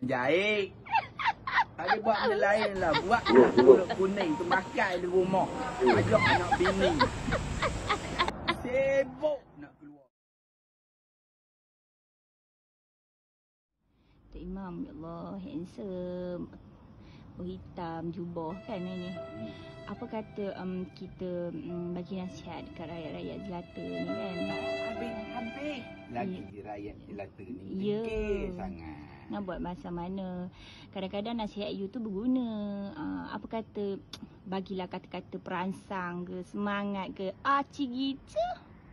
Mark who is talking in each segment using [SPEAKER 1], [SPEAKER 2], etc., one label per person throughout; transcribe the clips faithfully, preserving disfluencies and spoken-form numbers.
[SPEAKER 1] Jahit. Tak ada buat benda lain lah. Buat lah pulut kuning tu makan di rumah. Ajak anak bini. Sibuk nak keluar.
[SPEAKER 2] Tok Imam, ya Allah, handsome. Berhitam, jubah kan ini. Apa kata um, kita um, bagi nasihat dekat rakyat-rakyat jelata ni kan?
[SPEAKER 1] Habis-habis lagi ya. Rakyat jelata ni
[SPEAKER 2] ya.
[SPEAKER 1] Fikir sangat.
[SPEAKER 2] Nak buat masa mana? Kadang-kadang nasihat you tu berguna. Uh, apa kata, bagilah kata-kata perangsang ke, semangat ke. Ah, cik gitu.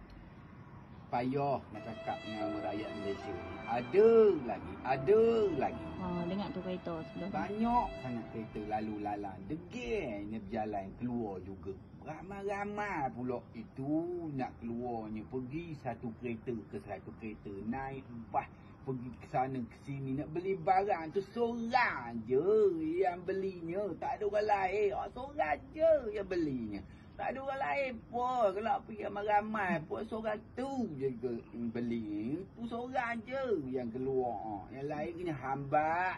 [SPEAKER 1] Payah nak cakap dengan rakyat Malaysia ni. Ada lagi, ada lagi.
[SPEAKER 2] Ha, dengar tu kereta sebelah.
[SPEAKER 1] Banyak sangat kereta lalu lalang. Degil ni berjalan keluar juga. Ramai-ramai pula itu nak keluarnya. Pergi satu kereta ke satu kereta. Naik bas. Pergi ke sana ke sini. Nak beli barang tu seorang je yang belinya. Tak ada orang lain. Oh, seorang je yang belinya. Tak ada orang lain pun. Kalau pergi ramai-ramai pun seorang tu je beli. Tu seorang je yang keluar. Yang lain kena hambat.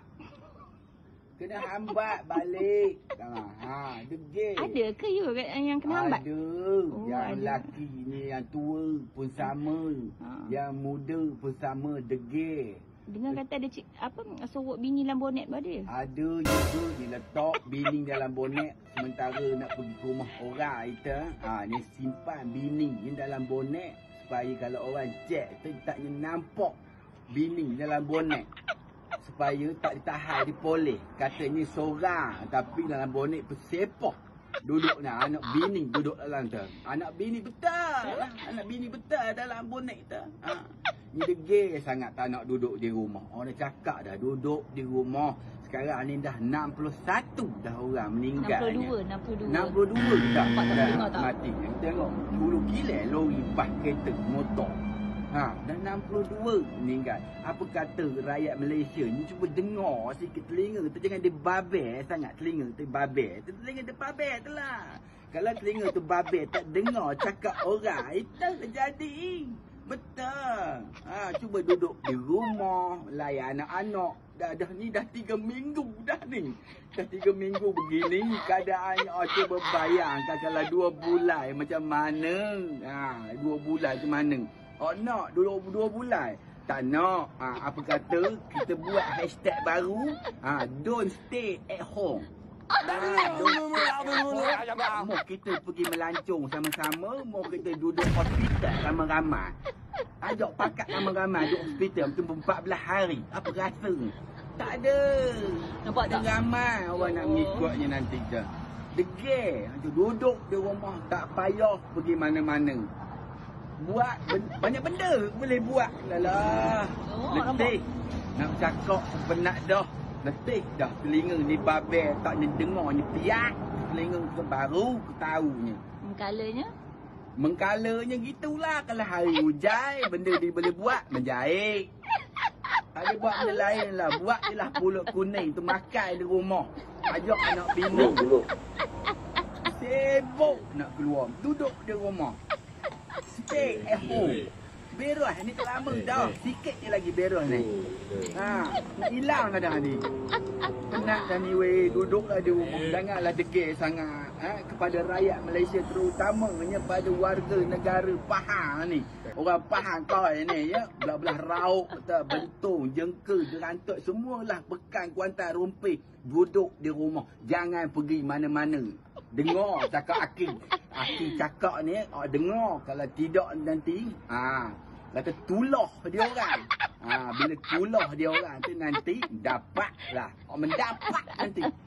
[SPEAKER 1] Kena hambat balik. Ha, degil.
[SPEAKER 2] Ada ke you yang kena hambat?
[SPEAKER 1] Ada.
[SPEAKER 2] Oh,
[SPEAKER 1] yang
[SPEAKER 2] ada.
[SPEAKER 1] lelaki ni yang tua pun sama.
[SPEAKER 2] Ha.
[SPEAKER 1] Yang muda pun sama, degil.
[SPEAKER 2] Dengar kata ada cik, apa sorok bini dalam bonet pun ada.
[SPEAKER 1] Ada juga diletak bini dalam bonet sementara nak pergi ke rumah orang kita. Ha, ni simpan bini yang dalam bonet supaya kalau orang cek tu tak nampak bini dalam bonet. Supaya tak ditahan di polis. Katanya seorang tapi dalam bonet persepah. Duduk nak anak bini duduk dalam tu. Anak bini betul. Anak bini betul dalam bonet tu. Ha. Ni degil sangat tak nak duduk di rumah. Orang dah cakap dah duduk di rumah. Sekarang ni dah enam puluh satu dah orang meninggal.
[SPEAKER 2] enam puluh dua, enam puluh dua.
[SPEAKER 1] enam puluh dua dah.
[SPEAKER 2] Nampak tak,
[SPEAKER 1] dah
[SPEAKER 2] tengok tak?
[SPEAKER 1] mati. Tengok sepuluh kilo lori bas kereta motor. Ha, dah enam puluh dua meninggal. Apa kata rakyat Malaysia ni cuba dengar sikit telinga tu, jangan dia babel sangat telinga tu babel. Tu telinga dia babel tu lah. Kalau telinga tu babel tak dengar cakap orang, itu terjadi. Betul. Ha, cuba duduk di rumah, layan anak-anak. Dah dah ni dah tiga minggu dah ni. Dah tiga minggu begini keadaannya. Oh, cuba bayangkan kalau dua bulan macam mana. Ha, dua bulan macam mana. Oh, nak dua, dua bulan. Tak nak. Ha, apa kata kita buat hashtag baru. Ha, don't stay at home. Mau kita pergi melancong sama-sama, mau kita duduk hospital ramai-ramai. Ajak pakat ramai-ramai duduk hospital macam empat belas hari. Apa rasa? Tak ada.
[SPEAKER 2] Nampak tak?
[SPEAKER 1] Ramai orang nak mengikutnya nanti je. Degil. Duduk di rumah tak payah pergi mana-mana. Buat ben banyak benda boleh buat. Lalah.
[SPEAKER 2] Oh,
[SPEAKER 1] letih. Nak cakap penat dah. Letih dah telinga ni babel tak ni dengarnya piak. Telinga tu baru ketahunya.
[SPEAKER 2] Mengkalanya?
[SPEAKER 1] Mengkalanya gitulah kalau hari hujan benda dia boleh buat menjahit. Tak ada buat benda lain lah. Buat je lah pulut kuning tu makan di rumah. Ajak anak bini. Sibuk nak keluar. Duduk di rumah. Stay at home. Beros ni tak lama dah. Sikit je lagi beros ni. Ha, hilang dah dah ni. Penat dah ni weh, duduklah di rumah. Janganlah degil sangat. Ha, kepada rakyat Malaysia terutamanya pada warga negara Pahang ni. Orang Pahang kau ni ya, belah-belah rauk, bentung, jengkel, jerantuk, semualah pekan Kuantan Rumpis. Duduk di rumah. Jangan pergi mana-mana. Dengar cakap Aki. Aki cakap ni, oh, dengar. Kalau tidak nanti, ah, kata tulah dia orang. Ah, bila tulah dia orang tu nanti dapatlah. Oh, mendapat nanti.